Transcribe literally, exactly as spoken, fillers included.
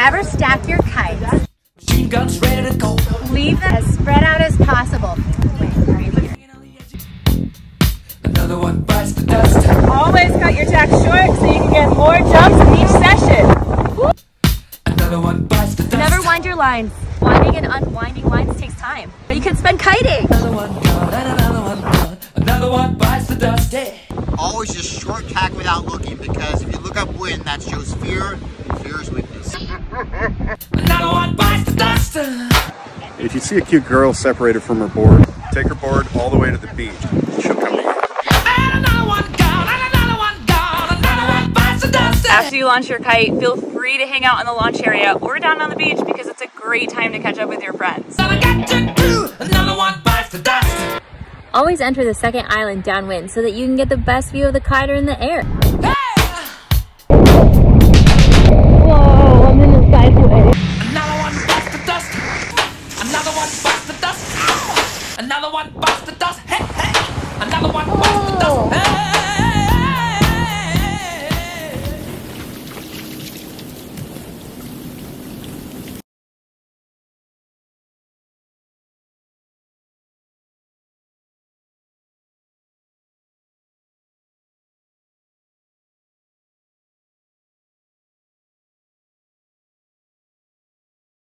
Never stack your kites. Machine guns ready to go. Leave them as spread out as possible. Another one bites the dust. Always cut your tack short so you can get more jumps in each session. Another one bites the dust. Never wind your lines. Winding and unwinding lines takes time. But you can spend kiting. Another one gone, and another one gone. Another one bites the dust. Yeah. Always just short tack without looking, because if you look upwind, that shows fear, and fear is weakness. Another one bites the dust. If you see a cute girl separated from her board, take her board all the way to the beach. She'll come to you. And another one gone, and another one gone. Another one bites the dust. After you launch your kite, feel free to hang out in the launch area or down on the beach because it's a great time to catch up with your friends. I got to do. Another one bites the dust. Always enter the second island downwind so that you can get the best view of the kiter in the air. Whoa, I'm in the skyway. Another one bites the dust. Another one bites the dust. Another one bites the dust. Hey, hey. Another one bites the dust. Hey.